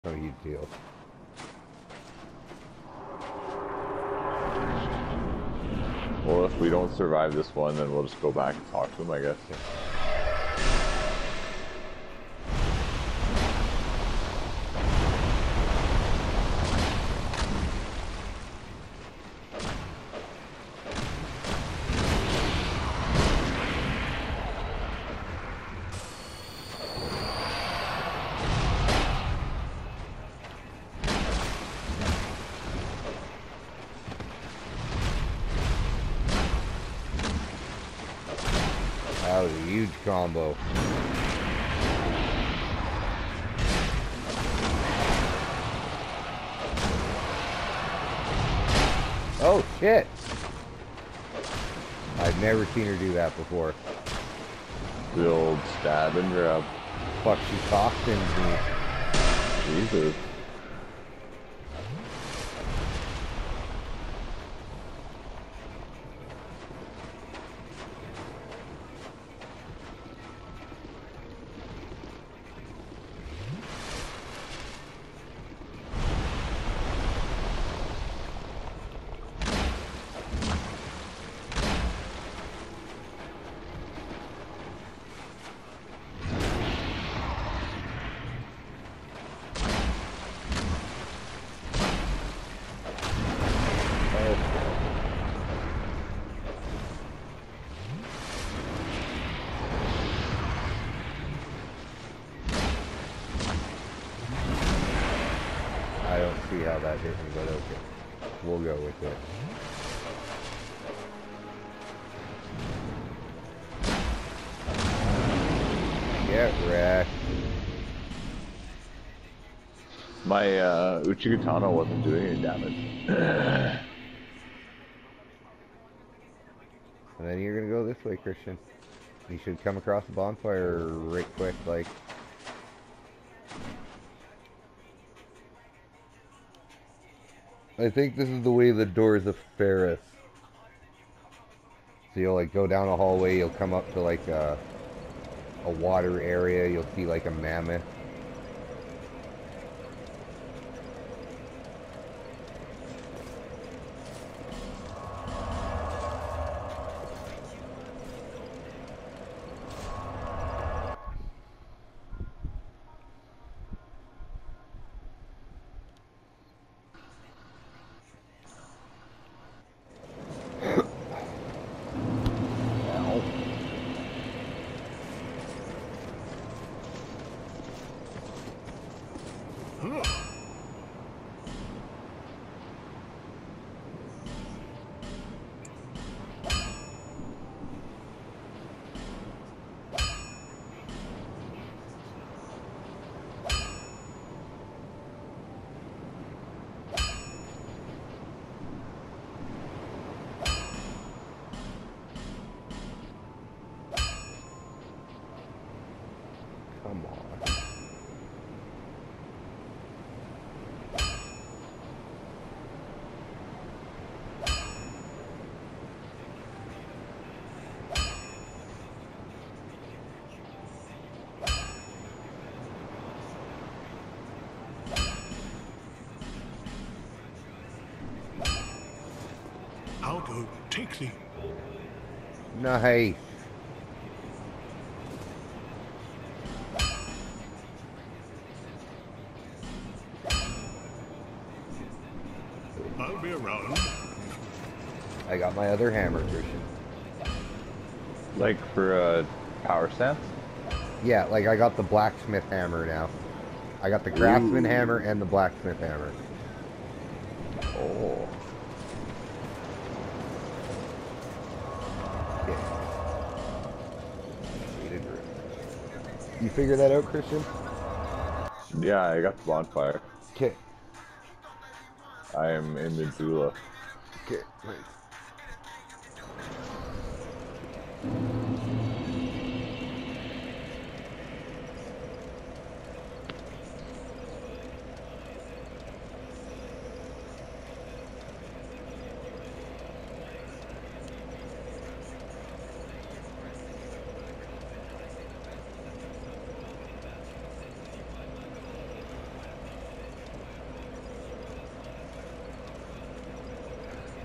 No huge deal. Well, if we don't survive this one, then we'll just go back and talk to him, I guess. Yeah. That was a huge combo. Oh shit! I've never seen her do that before. The old stab and grab. Fuck, she costed me. Jesus. I don't see how that hit me, but okay. We'll go with it. Get wrecked. My Uchigatana wasn't doing any damage. And then you're gonna go this way, Christian. You should come across the bonfire right quick, like. I think this is the way the doors of Ferris. So you'll like go down a hallway, you'll come up to like a water area, you'll see like a mammoth. Come on. Aldo, take thee. Nice. I'll be around. I got my other hammer, Christian. Like for a power stance? Yeah, like I got the blacksmith hammer now. I got the craftsman hammer and the blacksmith hammer. Oh. You figure that out, Christian? Yeah, I got the bonfire. Okay. I am in the doula. Okay, nice.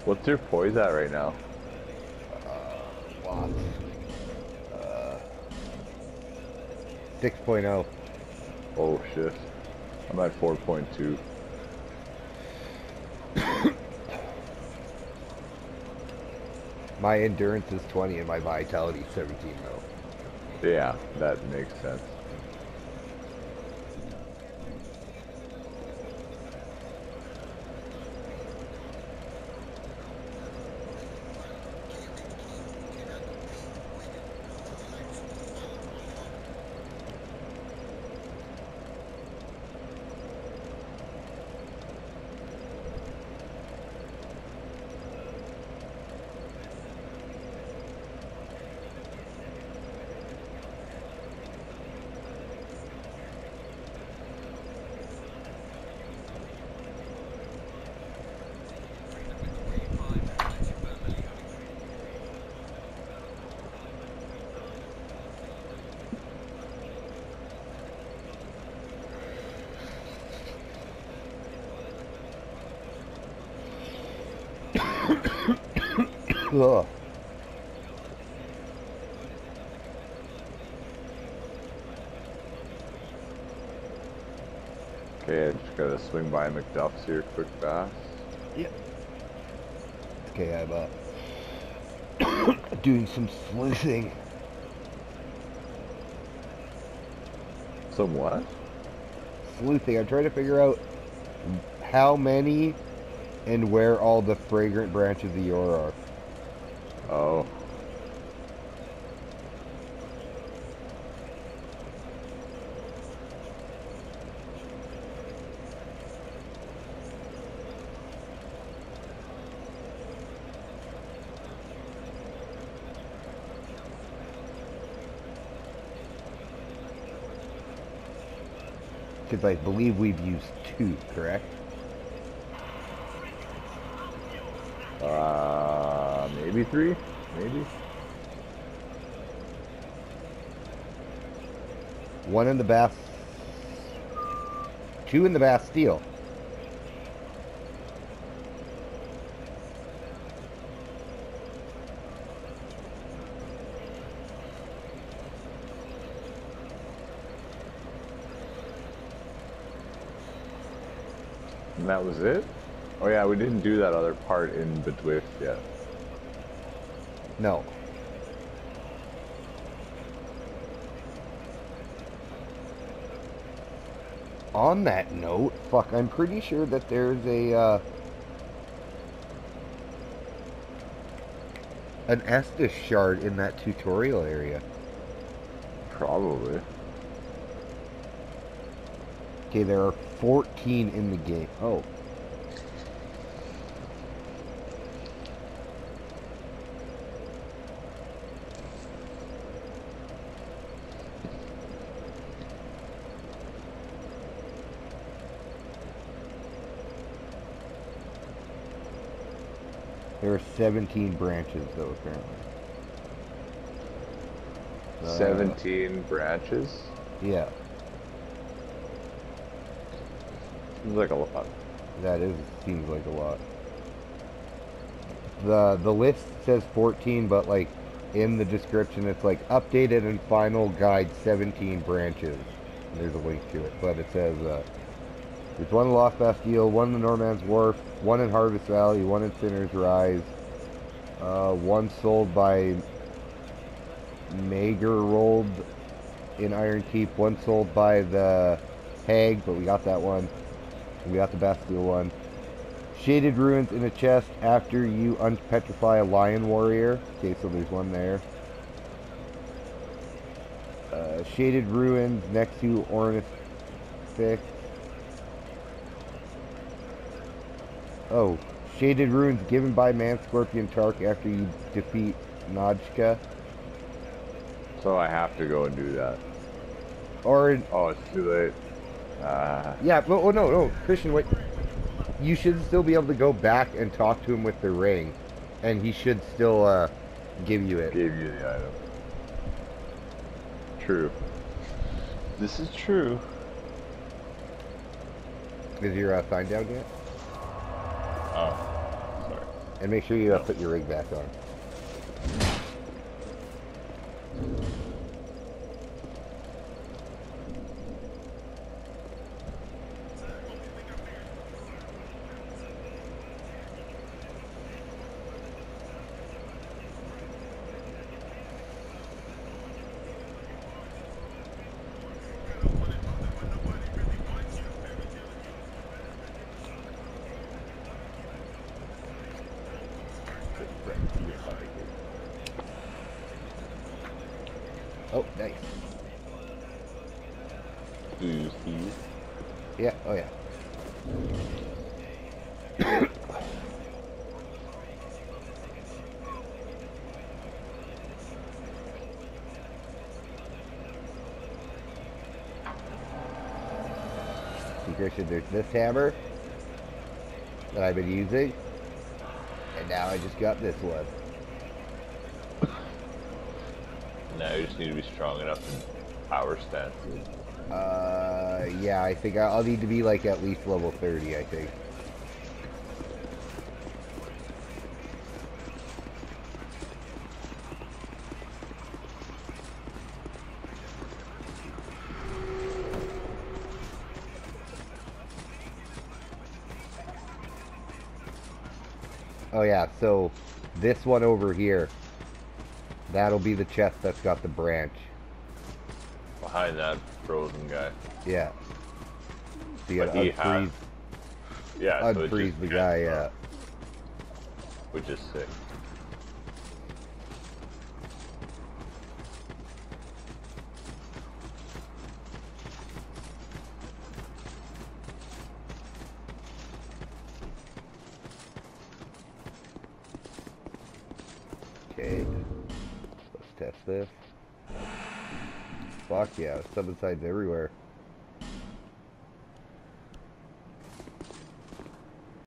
What's your poise at right now? Lots. 6.0. Oh shit. I'm at 4.2. My endurance is 20 and my vitality is 17 though. Yeah, that makes sense. Ugh. Okay, I just gotta swing by McDuff's here quick fast. Yep. Okay, I'm doing some sleuthing. Some what? Sleuthing. I'm trying to figure out how many and where all the fragrant branches of yore are. Oh. Because I believe we've used 2, correct? Maybe 3? Maybe? 1 in the 2 in the Bastille. And that was it? Oh yeah, we didn't do that other part in Betwixt yet. No. On that note, fuck, I'm pretty sure that there's an Estus shard in that tutorial area. Probably. Okay, there are 14 in the game. Oh. There are 17 branches, though, apparently. 17 branches? Yeah, Seems like a lot. that seems like a lot. The list says 14, but like in the description, it's like updated and final guide 17 branches. And there's a link to it, but it says there's 1 in Lost Bastille, 1 in the Norman's Wharf, 1 in Harvest Valley, 1 in Sinner's Rise, 1 sold by Magerrold in Iron Keep, 1 sold by the Hag, but we got that one. We got the Bastille one. Shaded Ruins in a chest after you unpetrify a Lion Warrior. Okay, so there's 1 there. Shaded Ruins next to Ornithic. Oh, Shaded Runes given by Man Scorpion Tark after you defeat Najka. So I have to go and do that. Or, Oh, it's too late. yeah, but, oh no, Christian, wait. You should still be able to go back and talk to him with the ring. And he should still, give you it. Gave you the item. True. This is true. Is your sign down yet? Oh, sorry. And make sure you put your rig back on. Oh, nice. Do you see? Yeah, oh yeah. See, Christian, there's this hammer that I've been using, and now I just got this one. Now you just need to be strong enough in power stance. Yeah, I think I'll need to be like at least level 30, I think. Oh yeah, so this one over here, that'll be the chest that's got the branch. Behind that frozen guy. Yeah. So you But gotta he has- unfreeze, Yeah, so it unfreeze just the gets guy, up, yeah. Which is sick. Okay. Let's test this. Fuck yeah, suicides everywhere.